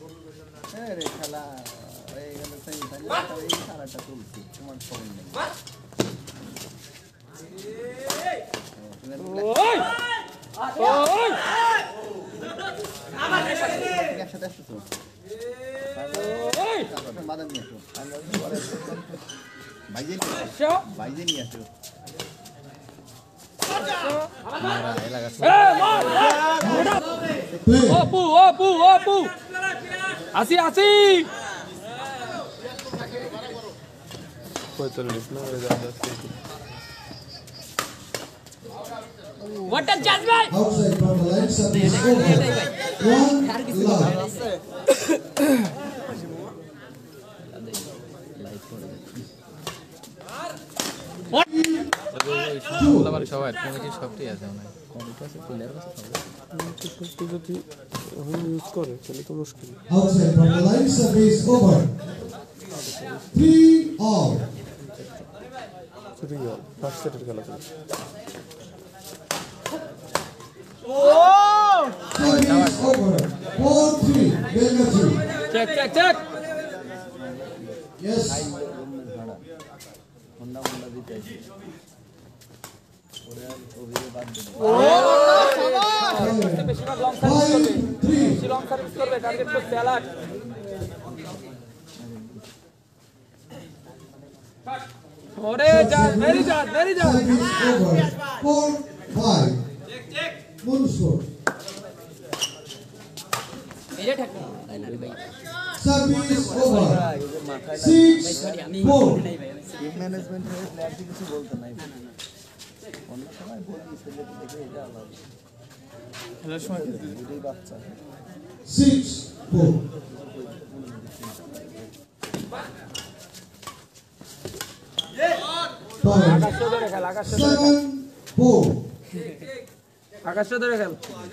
রে খেলা হয়ে গেল সেমিফাইনাল এই খেলাটা চলছে তোমার খবর নেই ওই ওই আমার একসাথে আসছো ওই মাদান নিয়ে আসো বাইজে নিয়ে আসো Opu, opu, opu. Así, así. What a judgment! Outside from the line, service over. One love. সবাই কমিটি সবটাই আছে কমিটি আছে প্লেয়ার আছে যদি ইউজ করে তাহলে তো মুশকিল Outside from the line, service over. 3 all. First সেটের খেলা চলছে Service over. 4-3. Belgaji. Check, check, check. Yes. Honda Honda দিতে আছে ওরে ওরে বাদ দিন বেশিরভাগ লং সার্ভিস করবে 5-3. বেশি লং সার্ভিস করবে টার্গেট তো স্যালাড ওরে যা ভেরি যা Service over. 4-5. Check. Moonsport. এটা ঠিক না ভাই Service over. 6-4. টিম ম্যানেজমেন্ট এর প্লেয়ার কিছু বলতে নাই অন্য সময় বলি ছেলে দেখে এটা আলাদা খেলার সময় দুটোই বাচ্চা 6-4. আকাশে ধরে খেল 7-4. আকাশে ধরে খেল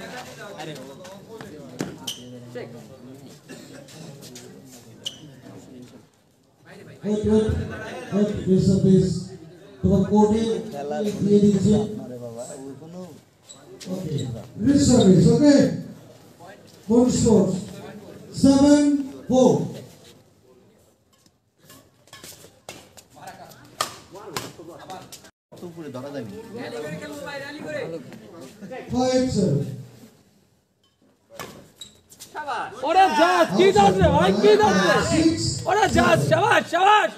তোমার কোডে দিয়ে দিচ্ছি আরে বাবা ওই কোনো ওকে রিচ সার্ভিস ওকে কোড স্কোর 7-4 তো পুরো ধরা যায়নি 5-7 ওরে জাজ কি জাজ রে ভাই কি জাজ রে ওরে জাজ শাবাশ শাবাশ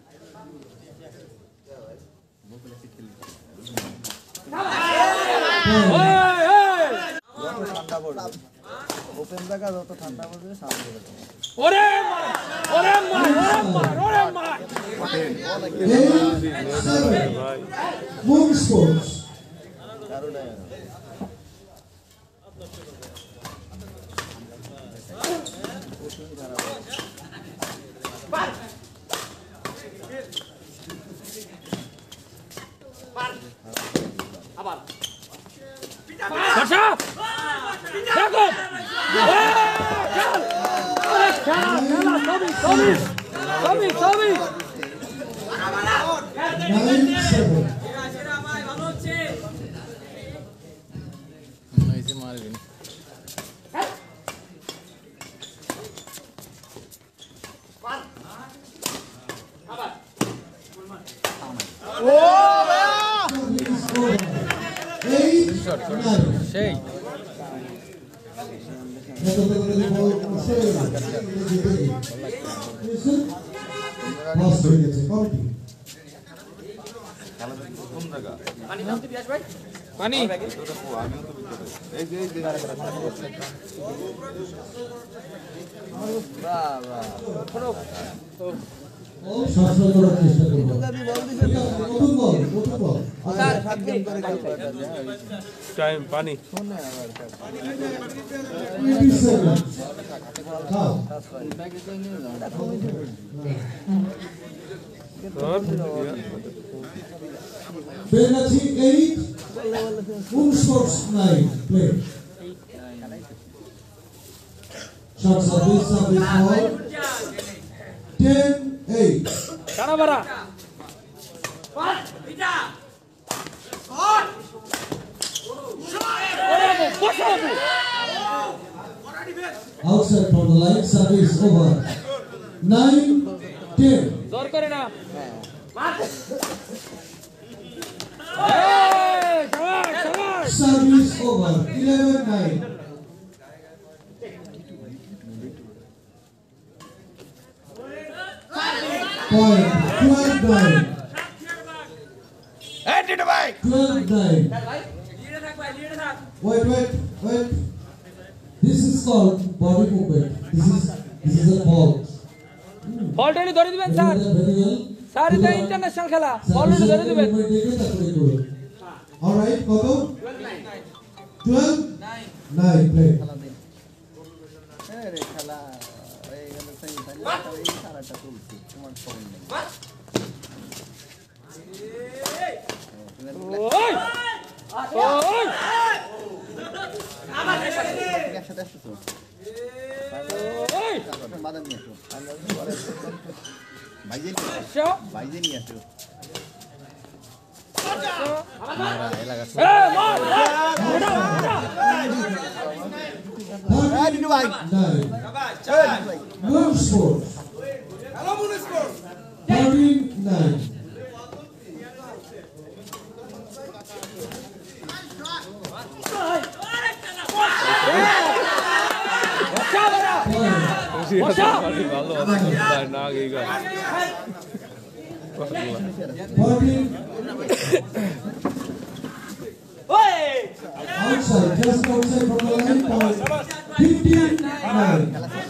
ঠান্ডা পড়বে ওপেন জায়গা যত ঠান্ডা পড়বে সামনে ওরে মার ওরে মার ওরে মার মুন স্পোর্টস কারণে বাসা দেখো খেলা সবই 9-7 নইছে মারবেন সেই পানি টাইম পানি Belgaji 8, Moonsports 9. Play. Shot service ball. 10-8. Kanabara. outside from the line. Service over. 9-10. জোর করে না Service over. 11-9. Point. 12-9. 12-9. Wait. This is called body movement. This is a ball. বলটা ধরে দিবেন স্যার Very well. স্যার এটা international খেলা বলটা ধরে দিবেন All right, কত? 12 9 play. খেলা এই গেল সেমিফাইনাল এই খেলাটা চলছে তোমার ফোন নেই ওই ওই একসাথে আসতেছো ওই মাদার নিয়ে আসো শো ভাইজে নিয়ে আসো এলাকা এই মার দিনু ভাই 9. Moon Sports. Hello, Moon Sports. 13-9. বসা ভালো আছে না গেগা 14. Outside, just outside from the line. Point. 15-9.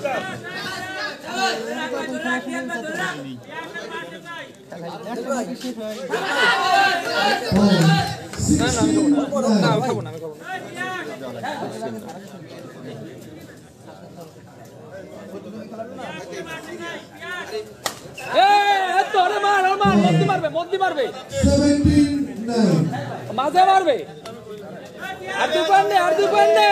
Point. 16-9. না খাবো না এই তোরে মার মদ্দি মারবে 17-9. মাঝে মারবে আর দু পান্ডে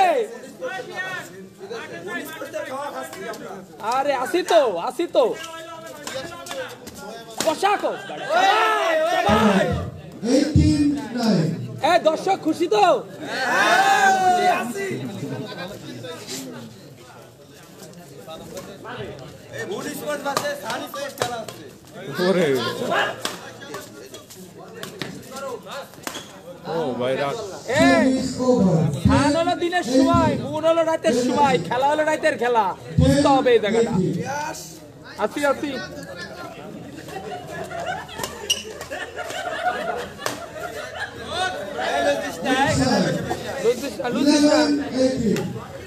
আরে আসি তো পোশাকো 18-9. এ দর্শক খুশি তো ওরে ও ভাই রাখ Service over. ধান হলো দিনের সময় গুণ হলো রাতের সময় খেলা হলো রাতের খেলা বুঝতে হবে এই জায়গাটা আসি লুজিস 11-18.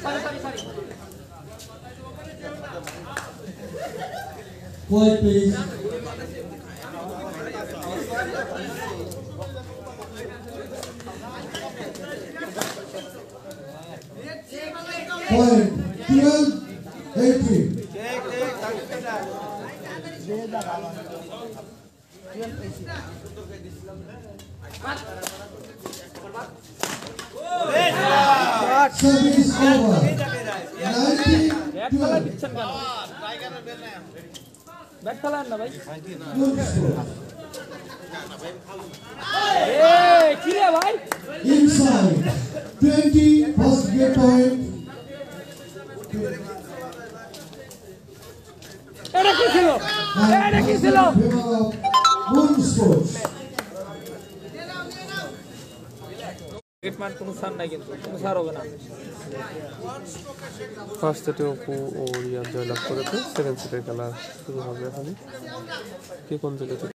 Quiet, please. Point. 12-18. Service over. 19-12. দিচ্ছেন কেন ব্যাট খেলান না ভাই Moon Sports. কি রে ভাই Inside. 20. First gear point. এটা কি ছিল Moon Sports. ক্রিকেট মান কোনো সার নাই কিন্তু কোনো সার হবে না ফার্স্ট সেটে অপু ও রিয়াদ জয়লাভ করেছে সেকেন্ড সেটের খেলা শুরু হবে এখানে কে কোন জায়গা থেকে